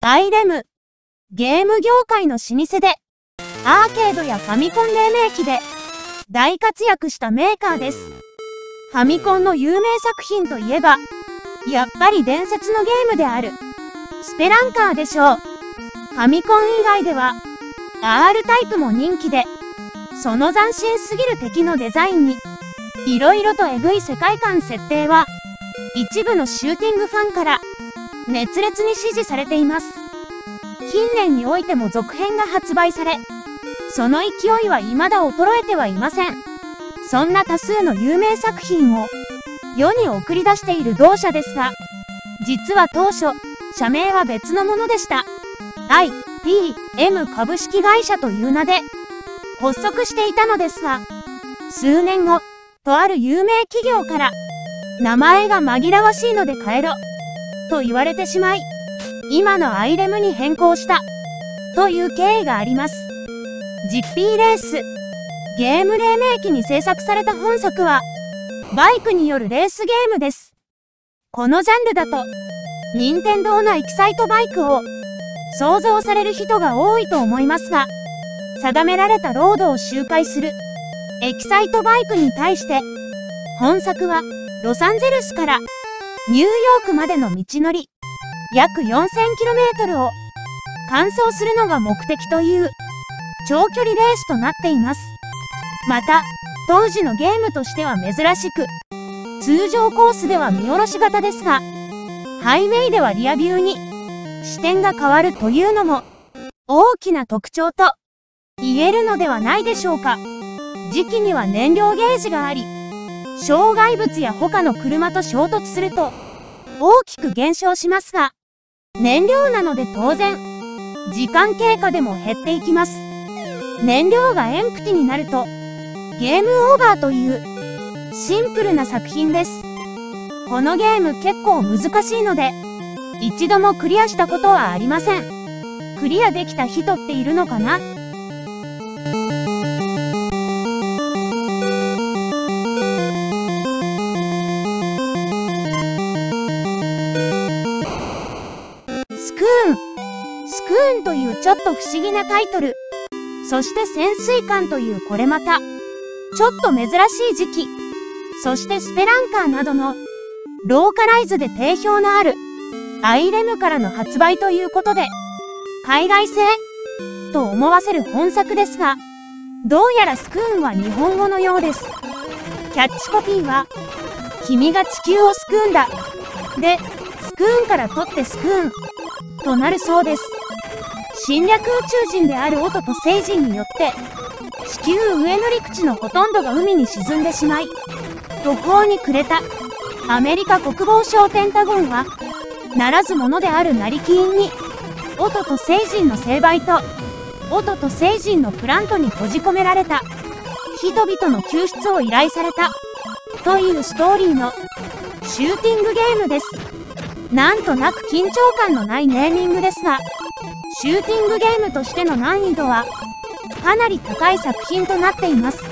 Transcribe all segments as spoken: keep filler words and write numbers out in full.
アイレム、ゲーム業界の老舗で、アーケードやファミコン黎明期で大活躍したメーカーです。ファミコンの有名作品といえば、やっぱり伝説のゲームであるスペランカーでしょう。ファミコン以外では アール タイプも人気で、その斬新すぎる敵のデザインにいろいろとエグい世界観設定は一部のシューティングファンから熱烈に支持されています。近年においても続編が発売され、その勢いは未だ衰えてはいません。そんな多数の有名作品を世に送り出している同社ですが、実は当初、社名は別のものでした。アイピーエム 株式会社という名で発足していたのですが、数年後、とある有名企業から、名前が紛らわしいので変えろ、と言われてしまい、今のアイレムに変更した、という経緯があります。ジッピー レース、ゲーム黎明期に制作された本作は、バイクによるレースゲームです。このジャンルだと、任天堂のエキサイトバイクを想像される人が多いと思いますが、定められたロードを周回するエキサイトバイクに対して、本作はロサンゼルスからニューヨークまでの道のり、約 よんせんキロメートル を完走するのが目的という長距離レースとなっています。また、当時のゲームとしては珍しく、通常コースでは見下ろし型ですが、ハイウェイではリアビューに視点が変わるというのも大きな特徴と言えるのではないでしょうか。時期には燃料ゲージがあり、障害物や他の車と衝突すると大きく減少しますが、燃料なので当然、時間経過でも減っていきます。燃料がエンプティになると、ゲームオーバーというシンプルな作品です。このゲーム結構難しいので、一度もクリアしたことはありません。クリアできた人っているのかな？スクーン。スクーンというちょっと不思議なタイトル。そして潜水艦というこれまた、ちょっと珍しい時期。そしてスペランカーなどのローカライズで定評のあるアイレムからの発売ということで、海外製と思わせる本作ですが、どうやらスクーンは日本語のようです。キャッチコピーは、君が地球を救うんだ。で、スクーンから取ってスクーンとなるそうです。侵略宇宙人であるオトと星人によって、地球上の陸地のほとんどが海に沈んでしまい、途方に暮れたアメリカ国防省ペンタゴンは、ならず者である成金に、オトと星人の成敗と、オトと星人のプラントに閉じ込められた人々の救出を依頼されたというストーリーのシューティングゲームです。なんとなく緊張感のないネーミングですが、シューティングゲームとしての難易度はかなり高い作品となっています。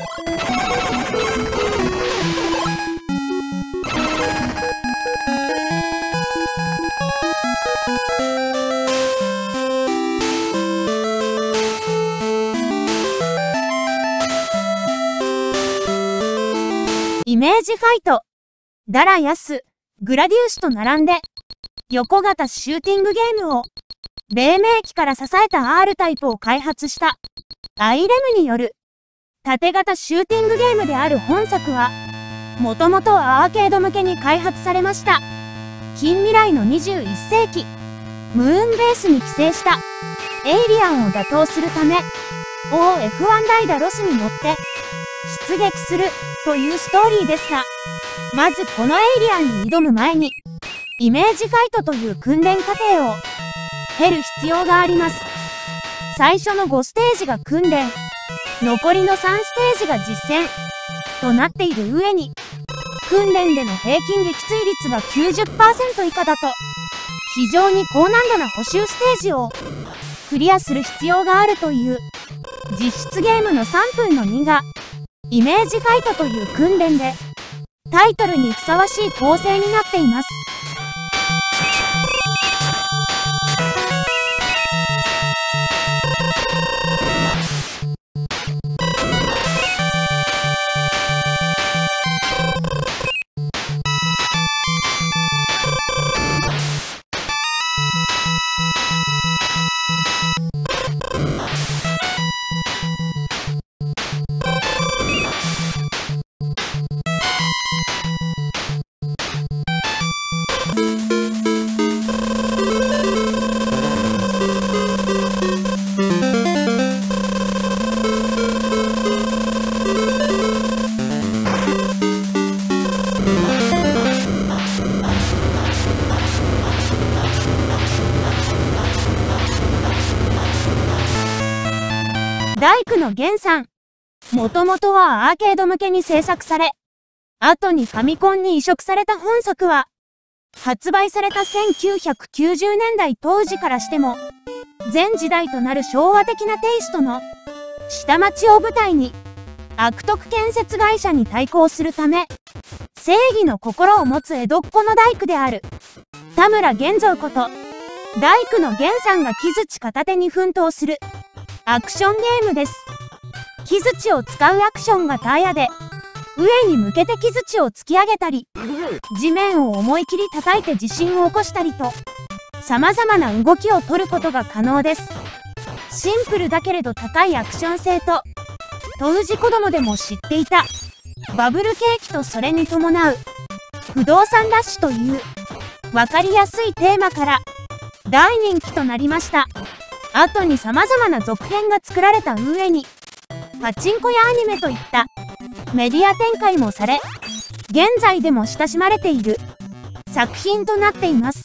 イメージファイト、ダラヤス、グラディウスと並んで、横型シューティングゲームを、黎明期から支えた アール タイプを開発したアイレムによる縦型シューティングゲームである本作は、もともとアーケード向けに開発されました。近未来のにじゅういっせいき、ムーンベースに寄生したエイリアンを打倒するため、オーエフワン ダイダロスに乗って出撃するというストーリーですが、まずこのエイリアンに挑む前に、イメージファイトという訓練過程を経る必要があります。最初のごステージが訓練、残りのさんステージが実戦となっている上に、訓練での平均撃墜率が きゅうじゅっパーセント 以下だと、非常に高難度な補修ステージをクリアする必要があるという、実質ゲームのさんぷんのにが、イメージファイトという訓練で、タイトルにふさわしい構成になっています。 大工の源さん。もともとはアーケード向けに制作され、後にファミコンに移植された本作は、発売されたせんきゅうひゃくきゅうじゅうねんだい当時からしても、前時代となる昭和的なテイストの下町を舞台に、悪徳建設会社に対抗するため、正義の心を持つ江戸っ子の大工である、田村源三こと、大工の源さんが木槌片手に奮闘する、アクションゲームです。木槌を使うアクションがタイヤで、上に向けて木槌を突き上げたり、地面を思い切り叩いて地震を起こしたりと、様々な動きを取ることが可能です。シンプルだけれど高いアクション性と、当時子供でも知っていた、バブル景気とそれに伴う、不動産ラッシュという、わかりやすいテーマから、大人気となりました。後に様々な続編が作られた上に、パチンコやアニメといったメディア展開もされ、現在でも親しまれている作品となっています。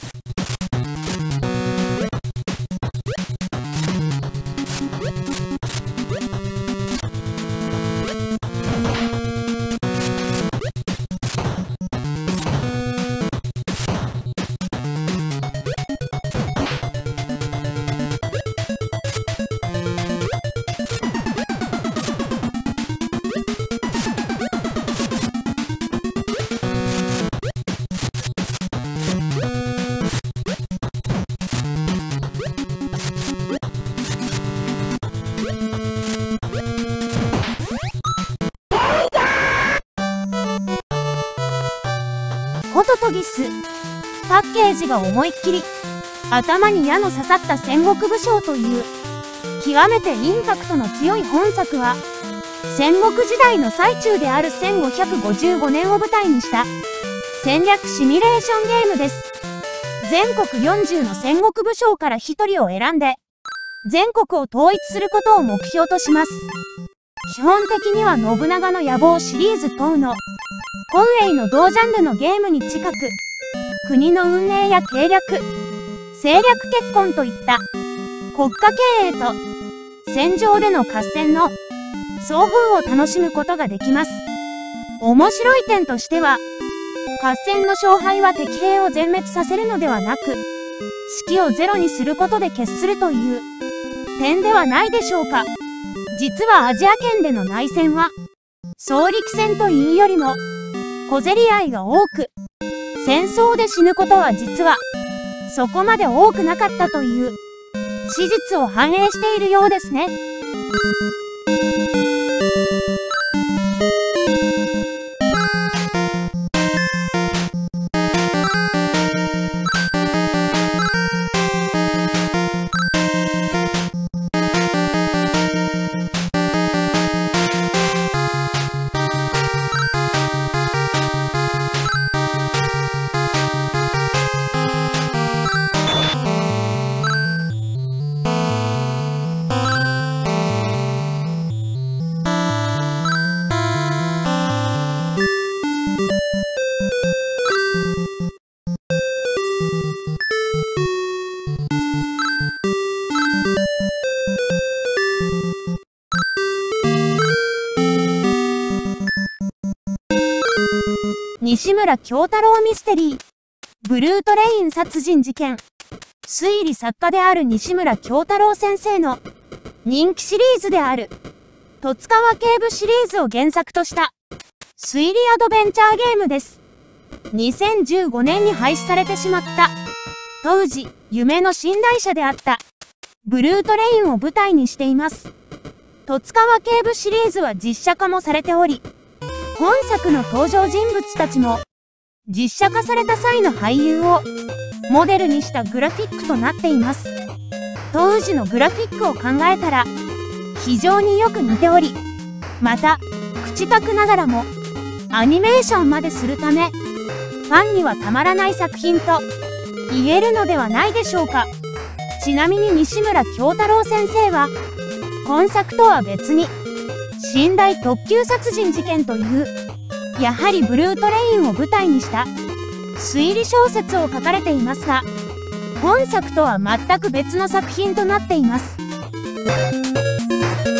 ホトトギス。パッケージが思いっきり、頭に矢の刺さった戦国武将という、極めてインパクトの強い本作は、戦国時代の最中であるせんごひゃくごじゅうごねんを舞台にした、戦略シミュレーションゲームです。全国よんじゅうの戦国武将からひとりを選んで、全国を統一することを目標とします。基本的には信長の野望シリーズ等の、本営の同ジャンルのゲームに近く、国の運営や計略、政略結婚といった国家経営と戦場での合戦の双方を楽しむことができます。面白い点としては、合戦の勝敗は敵兵を全滅させるのではなく、士気をゼロにすることで決するという点ではないでしょうか。実はアジア圏での内戦は、総力戦というよりも、小競り合いが多く、戦争で死ぬことは実は、そこまで多くなかったという、史実を反映しているようですね。西村京太郎ミステリー。ブルートレイン殺人事件。推理作家である西村京太郎先生の人気シリーズである十津川警部シリーズを原作とした推理アドベンチャーゲームです。にせんじゅうごねんに廃止されてしまった当時夢の寝台車であったブルートレインを舞台にしています。十津川警部シリーズは実写化もされており、本作の登場人物たちも実写化された際の俳優をモデルにしたグラフィックとなっています。当時のグラフィックを考えたら非常によく似ており、また口パクながらもアニメーションまでするためファンにはたまらない作品と言えるのではないでしょうか。ちなみに西村京太郎先生は本作とは別に寝台特急殺人事件というやはりブルートレインを舞台にした推理小説を書かれていますが、本作とは全く別の作品となっています。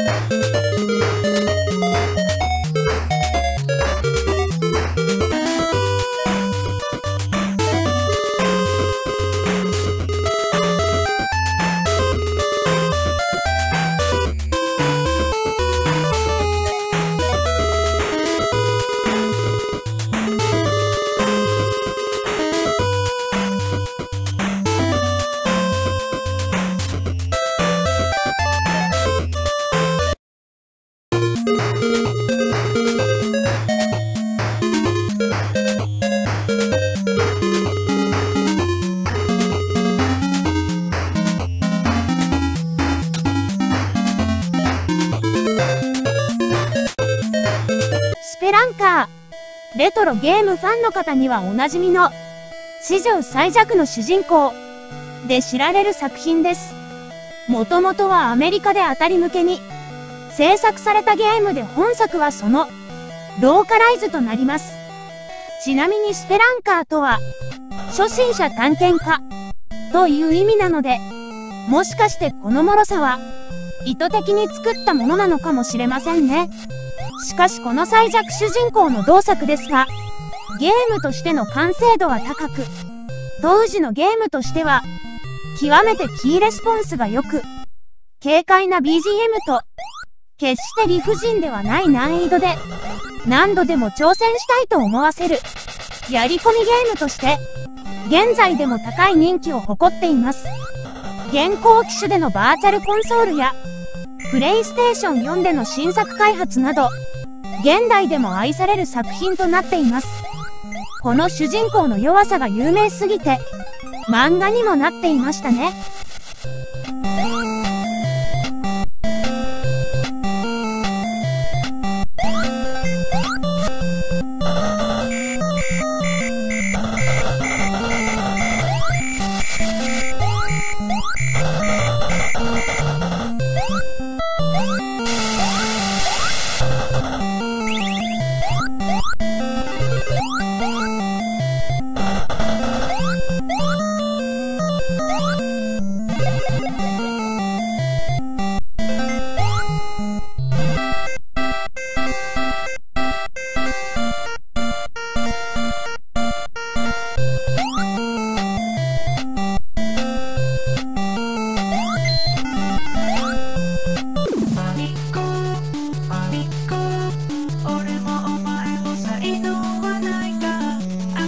スペランカー。レトロゲームファンの方にはおなじみの史上最弱の主人公で知られる作品です。もともとはアメリカで当たり向けに制作されたゲームで本作はそのローカライズとなります。ちなみにスペランカーとは初心者探検家という意味なので、もしかしてこの脆さは意図的に作ったものなのかもしれませんね。しかしこの最弱主人公の同作ですが、ゲームとしての完成度は高く、当時のゲームとしては極めてキーレスポンスが良く、軽快な ビージーエム と決して理不尽ではない難易度で何度でも挑戦したいと思わせるやり込みゲームとして現在でも高い人気を誇っています。現行機種でのバーチャルコンソールやプレイステーションよんでの新作開発など、現代でも愛される作品となっています。この主人公の弱さが有名すぎて漫画にもなっていましたね。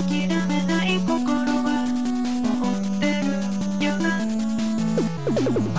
「